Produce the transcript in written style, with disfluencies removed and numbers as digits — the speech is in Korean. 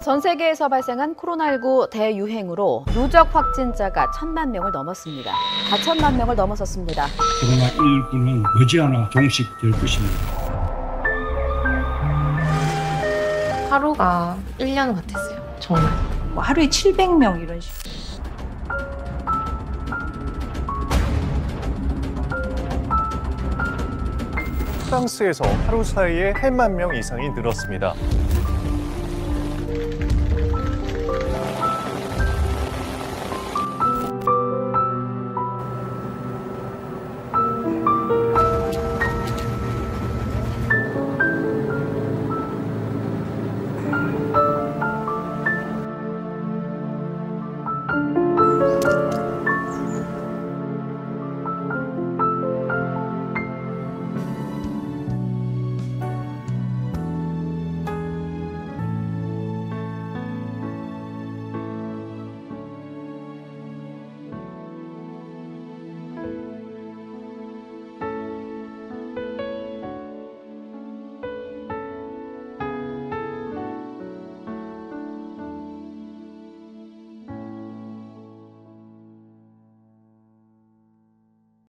전 세계에서 발생한 코로나19 대유행으로 누적 확진자가 1,000만 명을 넘었습니다. 4천만 명을 넘어섰습니다. 코로나19는 머지않아 종식될 것입니다. 하루가 1년 같았어요. 정말. 하루에 700명 이런 식으로. 프랑스에서 하루 사이에 8만 명 이상이 늘었습니다.